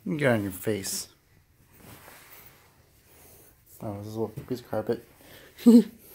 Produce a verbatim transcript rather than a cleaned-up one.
You get on your face. Oh, this is a little piece of carpet.